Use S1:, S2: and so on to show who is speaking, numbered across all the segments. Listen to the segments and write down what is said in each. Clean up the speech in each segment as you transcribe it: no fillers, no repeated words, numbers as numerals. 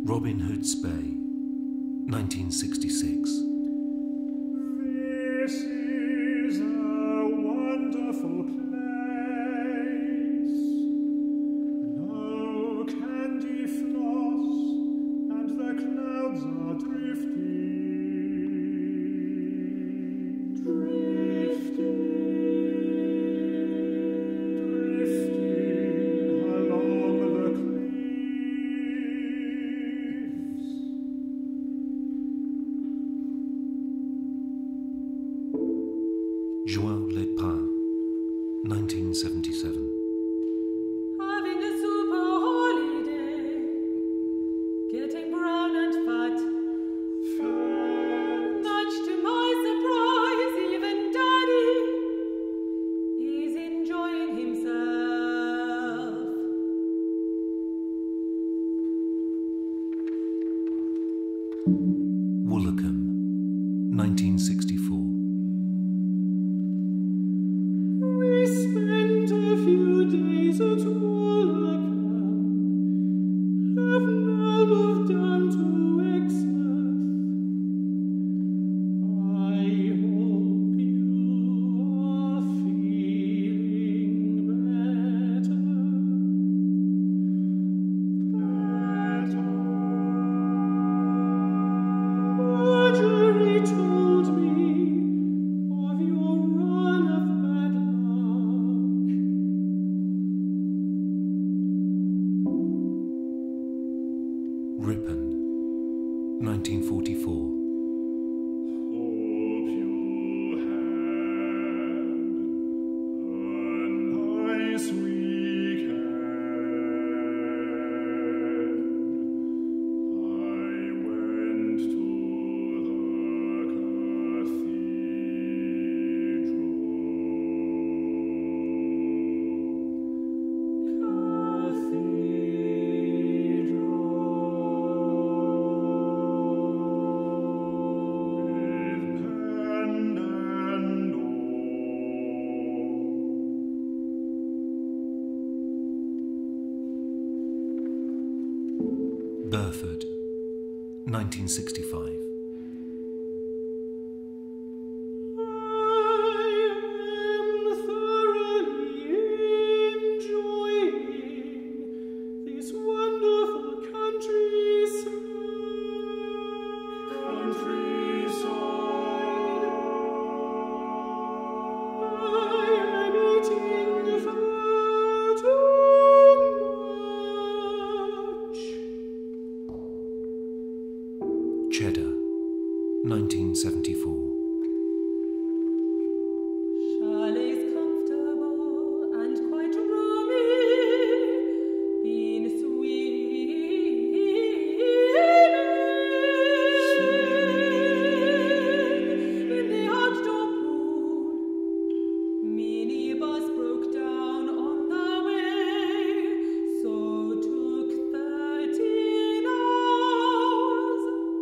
S1: Robin Hood's Bay, 1966.
S2: This is a wonderful place. No candy floss, and the clouds are drifting.
S1: Juin les Pins, 1977.
S3: Having a super holiday, getting brown and fat. Much to my surprise, even Daddy is enjoying himself.
S1: Woolacombe, 1964.
S2: Spent a few days at Woolacombe, have now moved down to Exmouth. I hope you are feeling better. Marjorie told me of your run of bad luck.
S1: Ripon, 1944.
S2: Hope you had a nice weekend. I went to
S1: Burford, 1965.
S2: I am thoroughly enjoying this wonderful countryside. I am eating far too much.
S1: Cheddar, 1974.
S3: Chalet's comfortable and quite roomy, been swimming in the outdoor pool. Minibus broke down on the way, so took 13 hours.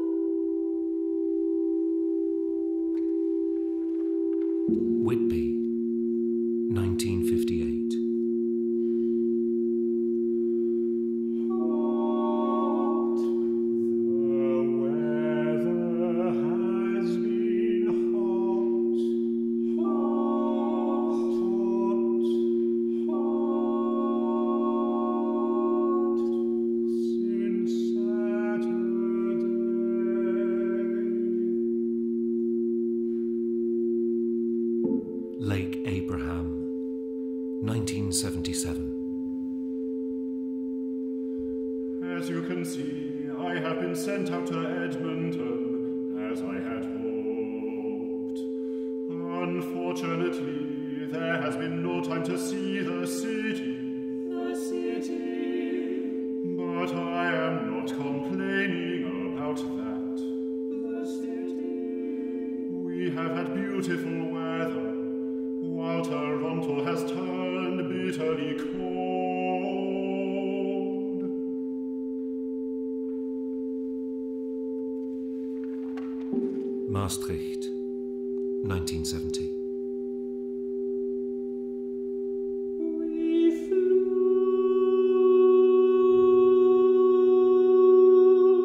S1: Whitby, 1958.
S2: Hot. The weather has been hot, hot since Saturday.
S1: Lake Abraham, 1977.
S2: As you can see, I have been sent out to Edmonton, as I had hoped. Unfortunately, there has been no time to see the city. But I am not complaining about that. We have had beautiful weather, while Toronto has turned bitterly cold.
S1: Maastricht, 1970.
S2: We flew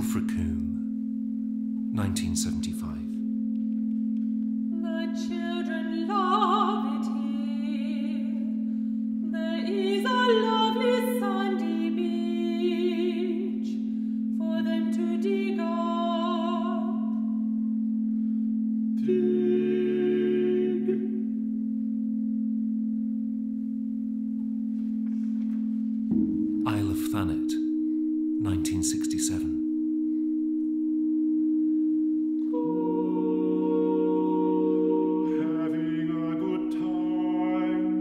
S1: Ilfracombe, 1975.
S3: The children love it here. There is a lovely sandy beach for them to dig up.
S2: Dig.
S1: Isle of Thanet, 1967.
S2: Having a good time.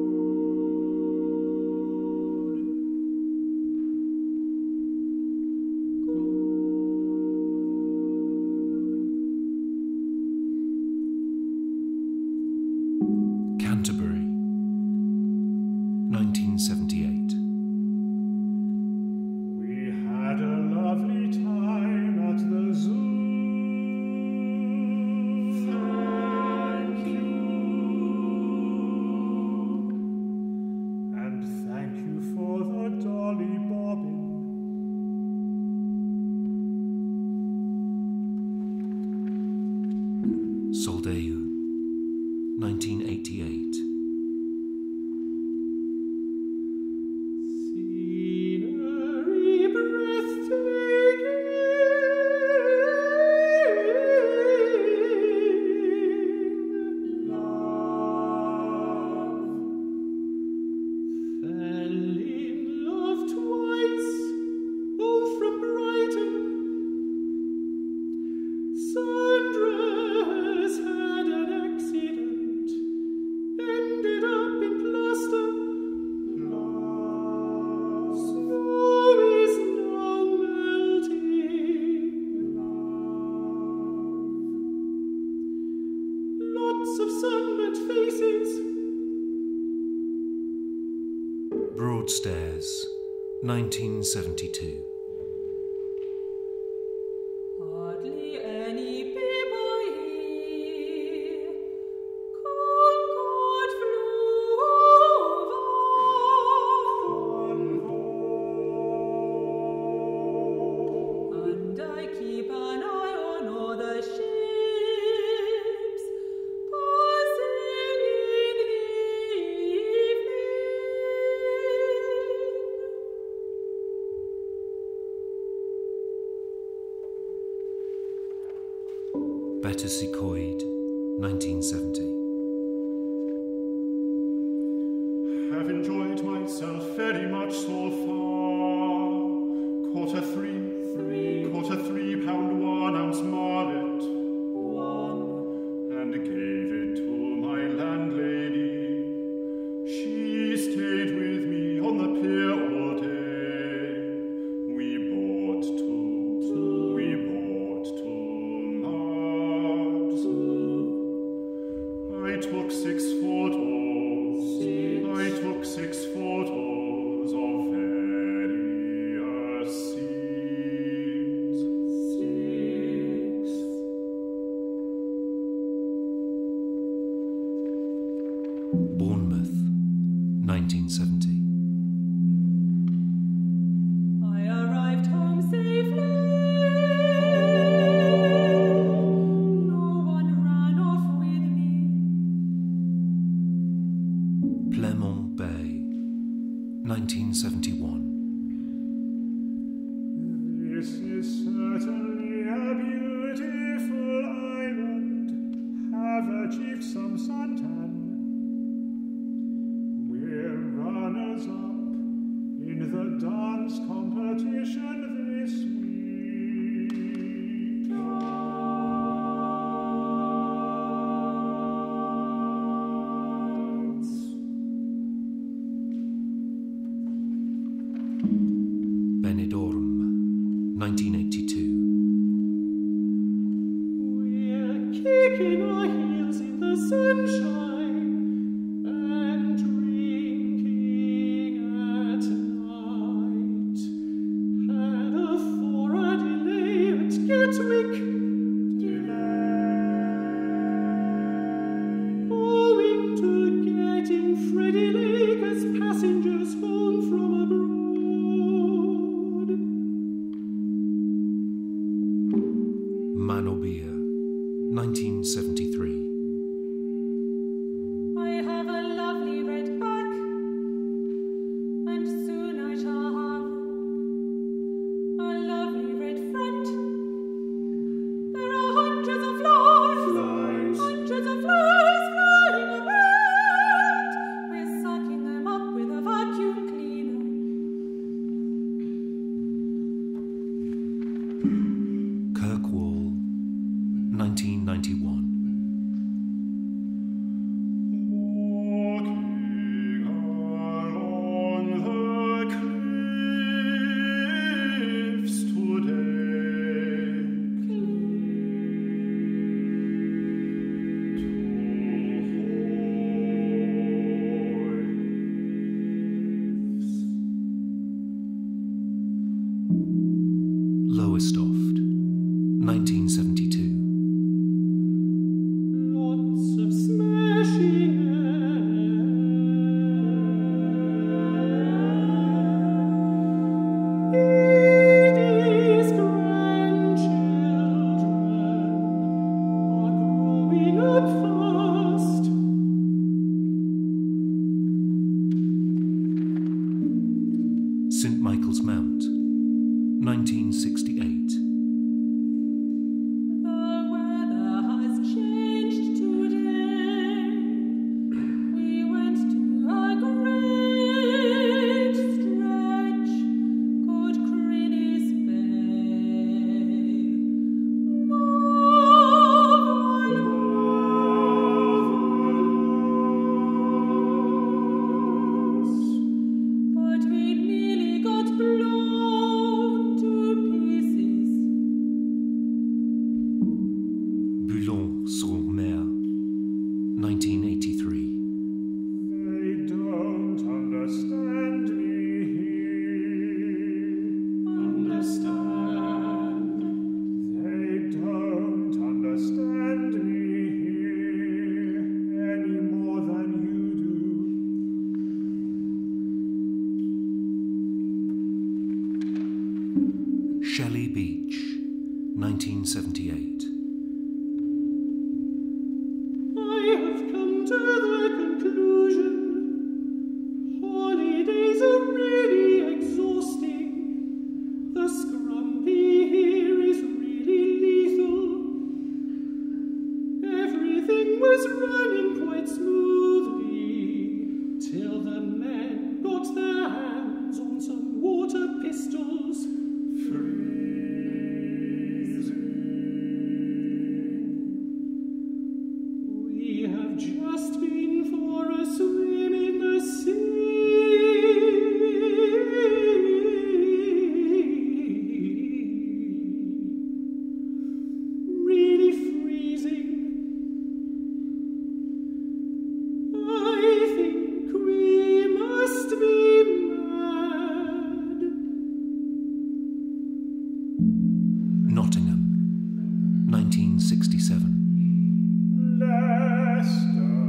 S1: Canterbury, 1978.
S2: We had a lovely time at the zoo. Thank you. And thank you for the dolly bobbin.
S1: Soldeu, 1988.
S2: Scenery breathtaking. Love. Fell in love twice, both from Brighton. Sandra's had an accident, ended up in plaster. Snow is now melting. Lots of sunburnt faces.
S1: Broadstairs, 1972.
S3: Hardly any people here. Concord flew over, and I keep an eye on all the ships passing in the evening.
S1: Battersea Coed, 1970.
S2: Have enjoyed myself very much so far. Caught a caught a 3-pound 1-ounce marlet, and gave it to my landlady. She stayed with me on the pier all day. We bought two mugs. I took 6 photos of various scenes.
S1: Bournemouth, 1970.
S3: I arrived home safely. No one ran off with me.
S1: Plymouth Bay, 1971.
S2: This is certainly a beautiful island. Have achieved some suntan. We're runners-up in the dance competition this week. Dance.
S1: Benidorm, 1982.
S2: We're kicking our heels in the sunshine and drinking at night. Had a 4-hour delay at Gatwick. Owing to getting Freddie Lake as passengers home from abroad.
S1: Manobia, 1973.
S3: I have a lovely red back, and soon I shall have a lovely red front. There are hundreds of flies, hundreds of flies flying about. We're sucking them up with a vacuum cleaner.
S1: Kirkwall, 1991.
S2: Walking along the cliffs today,
S1: Lowestoft, 1972.
S3: Lots of smashing Edie's grandchildren are growing up fast.
S1: St Michael's Mount, 1968.
S3: The weather has changed today. We went to a great stretch, good Crinny's Bay. Marvelous. But we nearly got blown to pieces.
S1: Boulogne-sur-Mer, 1983.
S2: they don't understand me here.
S3: Understand.
S2: They don't understand me here any more than you do.
S1: Shelley Beach, 1978.
S3: I have come to the conclusion holidays are really exhausting. The scrumpy here is really lethal. Everything was running quite smoothly till the men got their hands on some water pistols. We have just been for a swim in the sea. Really freezing. I think we must be mad.
S1: Nottingham, 1967.
S2: Leicester,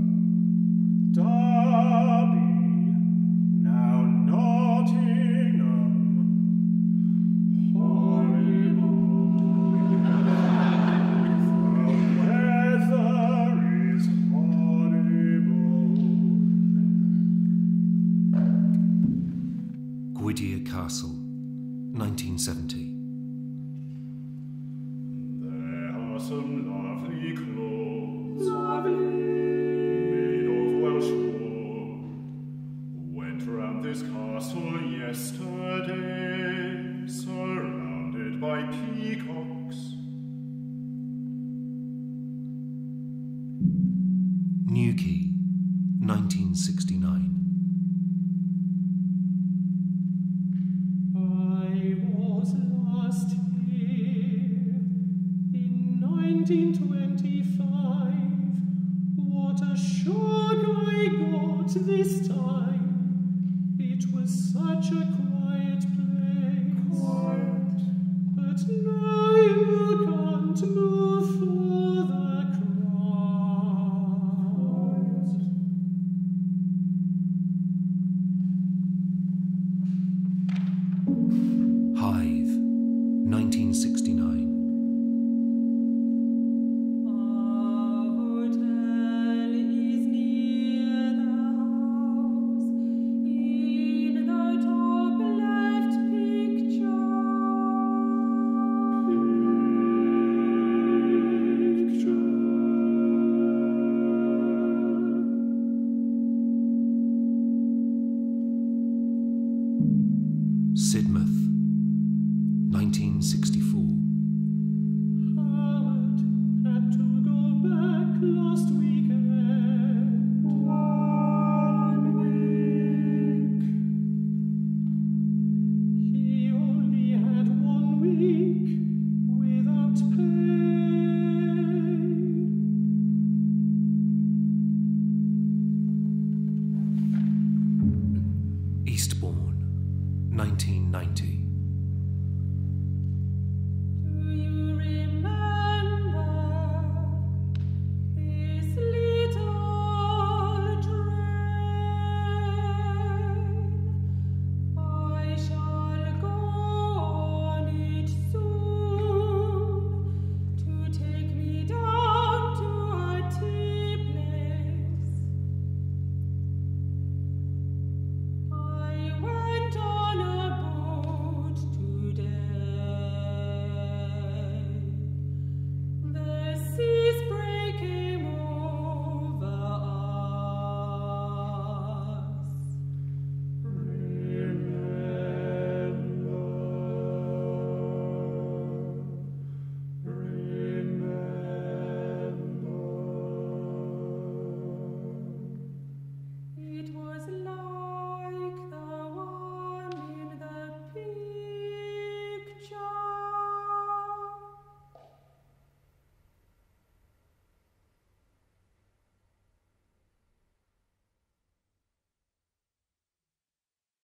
S2: Derby, now Nottingham. Horrible. The weather is horrible.
S1: Gwydir Castle, 1970.
S2: There are some lovely clothes
S3: Lovely.
S2: made of Welsh wool. Went round this castle yesterday, surrounded by peacocks.
S1: Newquay, 1969.
S3: I was last here in 1925. What a shock I got this time. It was such a quiet place. But now you can't move for the crowd.
S1: Hythe, 1969. Sidmouth, 1964.